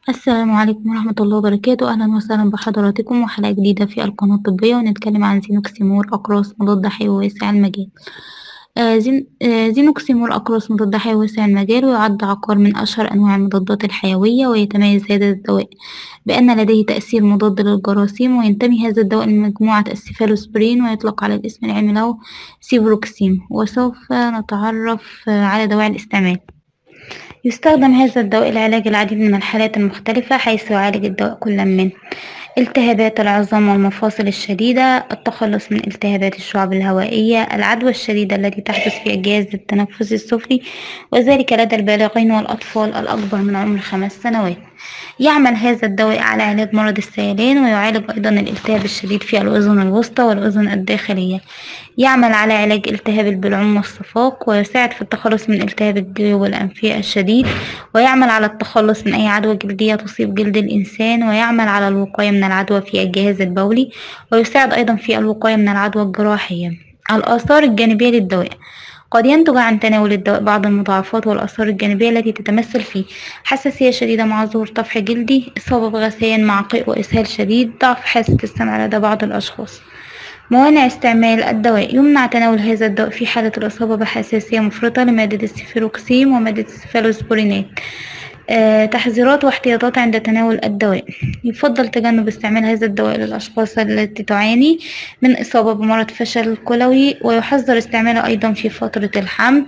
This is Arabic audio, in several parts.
السلام عليكم ورحمة الله وبركاته، أهلا وسهلا بحضراتكم وحلقة جديدة في القناة الطبية، ونتكلم عن زينوكسيمور أقراص مضاد حيوي واسع المجال. زينوكسيمور أقراص مضاد حيوي واسع المجال، ويعد عقار من أشهر أنواع المضادات الحيوية، ويتميز هذا الدواء بأن لديه تأثير مضاد للجراثيم، وينتمي هذا الدواء لمجموعة السيفالوسبرين، ويطلق على الاسم العلمي له سيفروكسيم. وسوف نتعرف على دواعي الاستعمال. يستخدم هذا الدواء لعلاج العديد من الحالات المختلفة، حيث يعالج الدواء كل من التهابات العظام والمفاصل الشديدة، التخلص من التهابات الشعب الهوائية، العدوى الشديدة التي تحدث في الجهاز التنفسي السفلي، وذلك لدى البالغين والأطفال الأكبر من عمر 5 سنوات. يعمل هذا الدواء على علاج مرض السيلان، ويعالج أيضا الالتهاب الشديد في الأذن الوسطى والأذن الداخلية. يعمل على علاج التهاب البلعوم والصفاق، ويساعد في التخلص من التهاب الجيوب الأنفية الشديد، ويعمل على التخلص من أي عدوى جلدية تصيب جلد الإنسان، ويعمل على الوقاية من العدوى في الجهاز البولي، ويساعد أيضا في الوقاية من العدوى الجراحية. الآثار الجانبية للدواء: قد ينتج عن تناول الدواء بعض المضاعفات والآثار الجانبية التي تتمثل في حساسية شديدة مع ظهور طفح جلدي، إصابة بغثيان مع قيء وإسهال شديد، ضعف حاسة السمع لدى بعض الأشخاص. موانع استعمال الدواء: يمنع تناول هذا الدواء في حالة الإصابة بحساسية مفرطة لمادة السيفيروكسيم ومادة السيفالوسبورينات. تحذيرات واحتياطات عند تناول الدواء: يفضل تجنب استعمال هذا الدواء للأشخاص التي تعاني من إصابة بمرض فشل كلوي، ويحذر استعماله أيضا في فترة الحمل،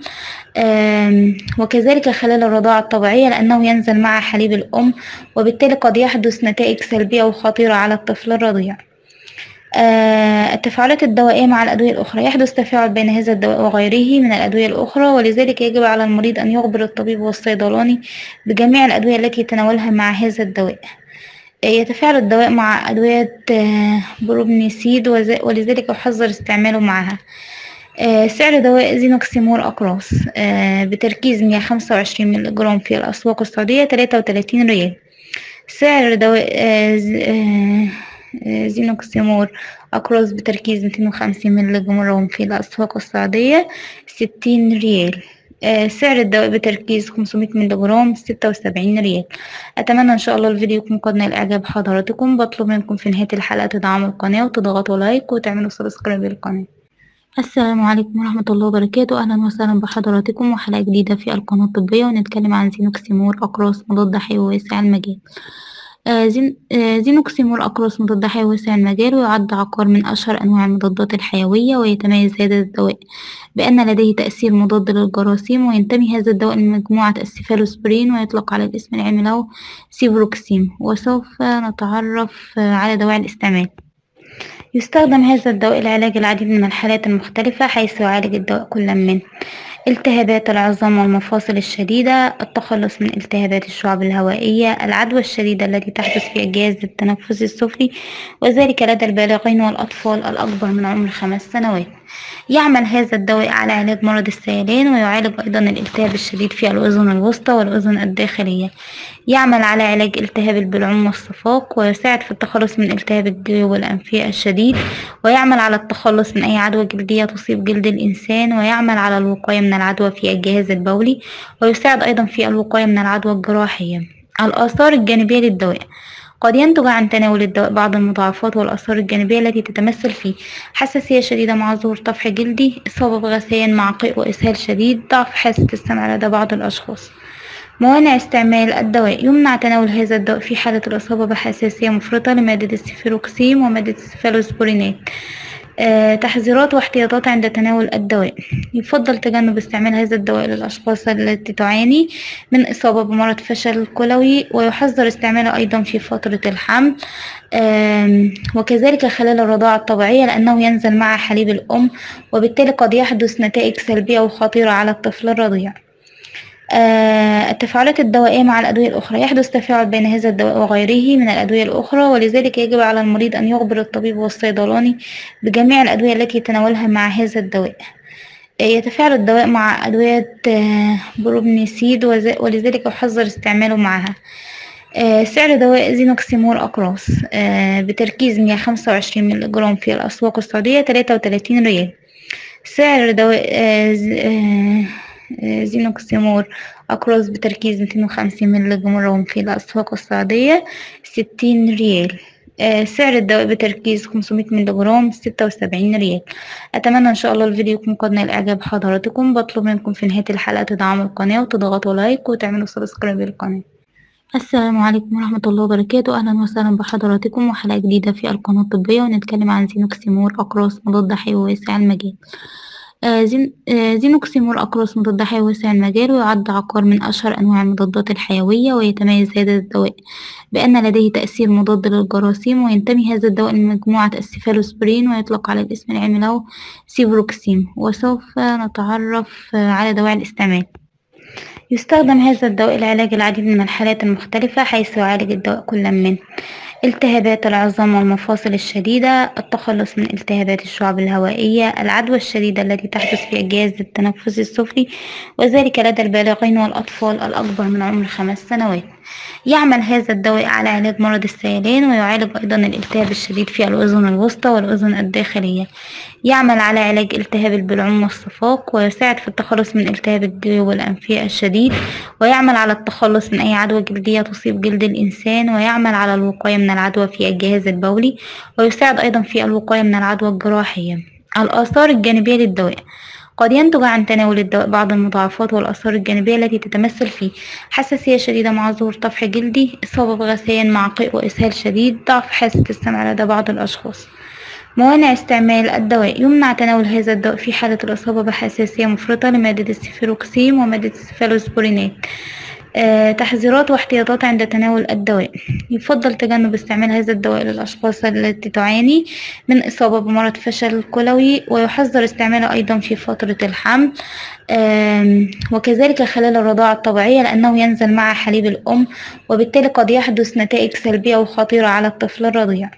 وكذلك خلال الرضاعة الطبيعية، لأنه ينزل مع حليب الأم، وبالتالي قد يحدث نتائج سلبية وخطيرة على الطفل الرضيع. التفاعلات الدوائية مع الأدوية الأخرى: يحدث تفاعل بين هذا الدواء وغيره من الأدوية الأخرى، ولذلك يجب على المريض أن يخبر الطبيب والصيدلاني بجميع الأدوية التي يتناولها مع هذا الدواء. يتفاعل الدواء مع أدوية بروبنيسيد، ولذلك يحذر استعماله معها. سعر دواء زينوكسيمور أقراص بتركيز 125 ملغ جرام في الأسواق السعودية 33 ريال. سعر دواء زينوكسيمور أقراص بتركيز 250 ملغ جرام في الأسواق السعودية 60 ريال. سعر الدواء بتركيز 500 ملغ جرام 76 ريال. أتمنى إن شاء الله الفيديو يكون قد نال إعجاب حضراتكم. بطلب منكم في نهاية الحلقة تدعموا القناة وتضغطوا لايك وتعملوا سبسكرايب للقناة. السلام عليكم ورحمة الله وبركاته، أهلا وسهلا بحضراتكم وحلقة جديدة في القناة الطبية، ونتكلم عن زينوكسيمور أقراص مضاد حيوي واسع المجال. زينوكسيمور أقراص مضاد حيوي واسع المجال، ويعد عقار من أشهر أنواع المضادات الحيوية، ويتميز هذا الدواء بأن لديه تأثير مضاد للجراثيم، وينتمي هذا الدواء لمجموعة السيفالوسبرين، ويطلق على الاسم العلمي له سيفروكسيم. وسوف نتعرف على دواعي الاستعمال. يستخدم هذا الدواء لعلاج العديد من الحالات المختلفة، حيث يعالج الدواء كل من التهابات العظام والمفاصل الشديدة، التخلص من التهابات الشعب الهوائية، العدوى الشديدة التي تحدث في الجهاز التنفسي السفلي، وذلك لدى البالغين والأطفال الأكبر من عمر 5 سنوات. يعمل هذا الدواء على علاج مرض السيلان، ويعالج أيضا الالتهاب الشديد في الأذن الوسطى والأذن الداخلية. يعمل على علاج التهاب البلعوم والصفاق، ويساعد في التخلص من التهاب الجيوب الأنفية الشديد، ويعمل على التخلص من أي عدوى جلدية تصيب جلد الإنسان، ويعمل على الوقاية من العدوى في الجهاز البولي، ويساعد أيضا في الوقاية من العدوى الجراحية. الآثار الجانبية للدواء: قد ينتج عن تناول الدواء بعض المضاعفات والآثار الجانبية التي تتمثل في حساسية شديدة مع ظهور طفح جلدي، إصابة بغثيان مع قيء وإسهال شديد، ضعف حاسة السمع لدى بعض الأشخاص. موانع استعمال الدواء: يمنع تناول هذا الدواء في حالة الإصابة بحساسية مفرطة لمادة السيفيروكسيم ومادة السيفالوسبورينات. تحذيرات واحتياطات عند تناول الدواء: يفضل تجنب استعمال هذا الدواء للأشخاص التي تعاني من إصابة بمرض فشل كلوي، ويحذر استعماله أيضا في فترة الحمل، وكذلك خلال الرضاعة الطبيعية، لأنه ينزل مع حليب الأم، وبالتالي قد يحدث نتائج سلبية وخطيرة على الطفل الرضيع. التفاعلات الدوائية مع الأدوية الأخرى: يحدث تفاعل بين هذا الدواء وغيره من الأدوية الأخرى، ولذلك يجب على المريض أن يخبر الطبيب والصيدلاني بجميع الأدوية التي يتناولها مع هذا الدواء. يتفاعل الدواء مع أدوية بروبنيسيد، ولذلك يحذر استعماله معها. سعر دواء زينوكسيمور أقراص بتركيز 125 ملغ جرام في الأسواق السعودية 33 ريال. سعر دواء زينوكسيمور أقراص بتركيز 250 مللي جرام في الأسواق السعودية 60 ريال. سعر الدواء بتركيز 500 مللي جرام 76 ريال. أتمنى إن شاء الله الفيديو يكون قد نال إعجاب حضراتكم. بطلب منكم في نهاية الحلقة تدعموا القناة وتضغطوا لايك وتعملوا سبسكرايب للقناة. السلام عليكم ورحمة الله وبركاته. أهلا وسهلا بحضراتكم وحلقة جديدة في القناة الطبية، ونتكلم عن زينوكسيمور أقراص مضاد حيوي واسع المجال. زينوكسيمور أقراص مضاد حيوي واسع المجال، ويعد عقار من أشهر أنواع المضادات الحيوية، ويتميز هذا الدواء بأن لديه تأثير مضاد للجراثيم، وينتمي هذا الدواء لمجموعة السيفالوسبرين، ويطلق على الاسم العلمي له سيفروكسيم. وسوف نتعرف على دواعي الاستعمال. يستخدم هذا الدواء لعلاج العديد من الحالات المختلفة، حيث يعالج الدواء كل من التهابات العظام والمفاصل الشديدة، التخلص من التهابات الشعب الهوائية، العدوى الشديدة التي تحدث في الجهاز التنفسي السفلي، وذلك لدى البالغين والأطفال الأكبر من عمر 5 سنوات. يعمل هذا الدواء على علاج مرض السيلان، ويعالج أيضا الالتهاب الشديد في الأذن الوسطى والأذن الداخلية. يعمل على علاج التهاب البلعوم والصفاق، ويساعد في التخلص من التهاب الجيوب الأنفية الشديد، ويعمل على التخلص من أي عدوى جلدية تصيب جلد الإنسان، ويعمل على الوقاية من العدوى في الجهاز البولي، ويساعد أيضا في الوقاية من العدوى الجراحية. الآثار الجانبية للدواء: قد ينتج عن تناول الدواء بعض المضاعفات والآثار الجانبية التي تتمثل في حساسية شديدة مع ظهور طفح جلدي، إصابة بغثيان مع قيء وإسهال شديد، ضعف حاسة السمع لدى بعض الأشخاص. موانع استعمال الدواء: يمنع تناول هذا الدواء في حالة الإصابة بحساسية مفرطة لمادة السيفروكسيم ومادة السيفالوسبورينات. تحذيرات واحتياطات عند تناول الدواء: يفضل تجنب استعمال هذا الدواء للأشخاص التي تعاني من إصابة بمرض فشل كلوي، ويحذر استعماله أيضا في فترة الحمل، وكذلك خلال الرضاعة الطبيعية، لأنه ينزل مع حليب الأم، وبالتالي قد يحدث نتائج سلبية وخطيرة على الطفل الرضيع.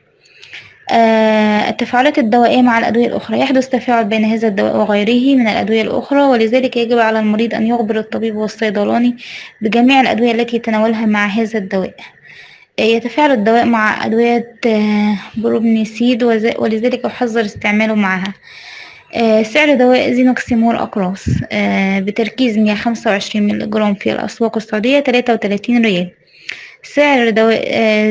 التفاعلات الدوائية مع الأدوية الأخرى: يحدث تفاعل بين هذا الدواء وغيره من الأدوية الأخرى، ولذلك يجب على المريض أن يخبر الطبيب والصيدلاني بجميع الأدوية التي يتناولها مع هذا الدواء. يتفاعل الدواء مع أدوية بروبنيسيد، ولذلك يحذر استعماله معها. سعر دواء زينوكسيمور أقراص بتركيز 125 مللي جرام في الأسواق السعودية 33 ريال. سعر دواء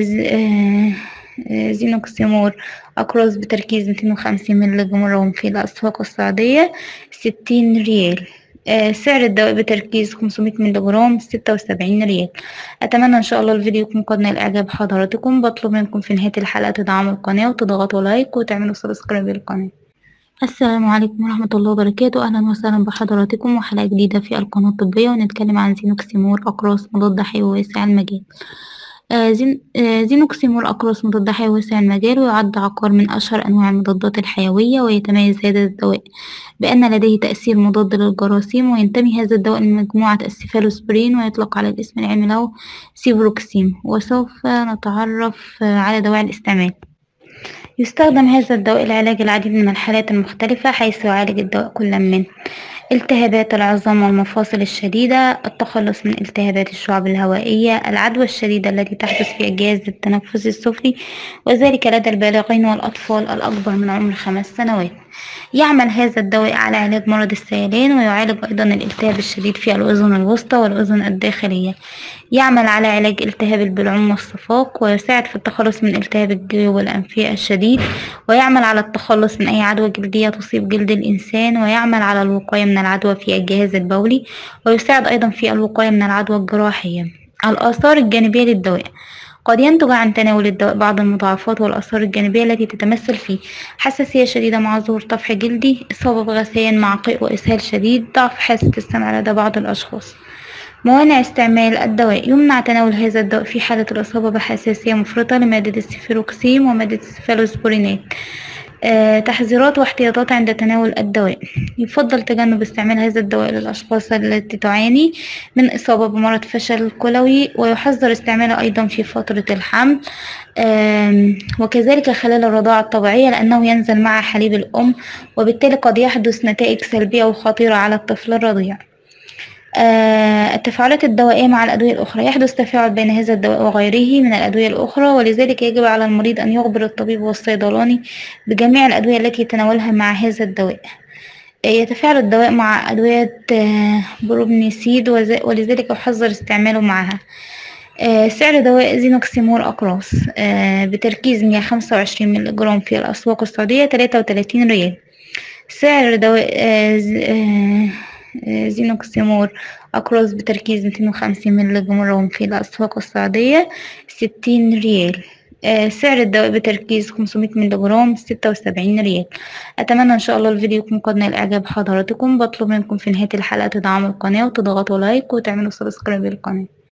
زينوكسيمور أقراص بتركيز 250 مللي جرام في الأسواق السعودية 60 ريال. سعر الدواء بتركيز 500 مللي جرام 76 ريال. أتمنى إن شاء الله الفيديو يكون قد نال إعجاب حضراتكم. بطلب منكم في نهاية الحلقة تدعموا القناة وتضغطوا لايك وتعملوا سبسكرايب للقناة. السلام عليكم ورحمة الله وبركاته. أهلا وسهلا بحضراتكم وحلقة جديدة في القناة الطبية، ونتكلم عن زينوكسيمور أقراص مضاد حيوي واسع المجال. زينوكسيمور أقراص مضاد حيوي واسع المجال، ويعد عقار من أشهر أنواع المضادات الحيوية، ويتميز هذا الدواء بأن لديه تأثير مضاد للجراثيم، وينتمي هذا الدواء لمجموعة السيفالوسبرين، ويطلق على الاسم العلمي له سيفروكسيم. وسوف نتعرف على دواعي الاستعمال. يستخدم هذا الدواء لعلاج العديد من الحالات المختلفة، حيث يعالج الدواء كل من التهابات العظام والمفاصل الشديدة، التخلص من التهابات الشعب الهوائية، العدوى الشديدة التي تحدث في الجهاز التنفسي السفلي، وذلك لدى البالغين والأطفال الأكبر من عمر 5 سنوات. يعمل هذا الدواء على علاج مرض السيلان، ويعالج أيضا الالتهاب الشديد في الأذن الوسطى والأذن الداخلية. يعمل على علاج التهاب البلعوم والصفاق، ويساعد في التخلص من التهاب الجيوب الأنفية الشديد، ويعمل على التخلص من أي عدوى جلدية تصيب جلد الإنسان، ويعمل على الوقاية من العدوى في الجهاز البولي، ويساعد أيضا في الوقاية من العدوى الجراحية. الآثار الجانبية للدواء: قد ينتج عن تناول الدواء بعض المضاعفات والآثار الجانبية التي تتمثل في حساسية شديدة مع ظهور طفح جلدي، إصابة بغثيان مع قيء وإسهال شديد، ضعف حاسة السمع لدى بعض الأشخاص. موانع استعمال الدواء: يمنع تناول هذا الدواء في حالة الإصابة بحساسية مفرطة لمادة السيفروكسيم ومادة السيفالوسبورينات. تحذيرات واحتياطات عند تناول الدواء: يفضل تجنب استعمال هذا الدواء للأشخاص التي تعاني من إصابة بمرض فشل كلوي، ويحذر استعماله أيضا في فترة الحمل، وكذلك خلال الرضاعة الطبيعية، لأنه ينزل مع حليب الأم، وبالتالي قد يحدث نتائج سلبية وخطيرة على الطفل الرضيع. التفاعلات الدوائية مع الأدوية الأخرى: يحدث تفاعل بين هذا الدواء وغيره من الأدوية الأخرى، ولذلك يجب على المريض أن يخبر الطبيب والصيدلاني بجميع الأدوية التي يتناولها مع هذا الدواء. يتفاعل الدواء مع أدوية بروبنيسيد ولذلك أحذر استعماله معها. سعر دواء زينوكسيمور أقراص بتركيز 125 مللي جرام في الأسواق السعودية 33 ريال. سعر دواء زينوكسيمور أقراص بتركيز 250 مللي جرام في الأسواق السعودية 60 ريال. سعر الدواء بتركيز 500 مللي جرام 76 ريال. أتمنى إن شاء الله الفيديو يكون قد نال إعجاب حضراتكم. بطلب منكم في نهاية الحلقة تدعموا القناة وتضغطوا لايك وتعملوا سبسكرايب للقناة.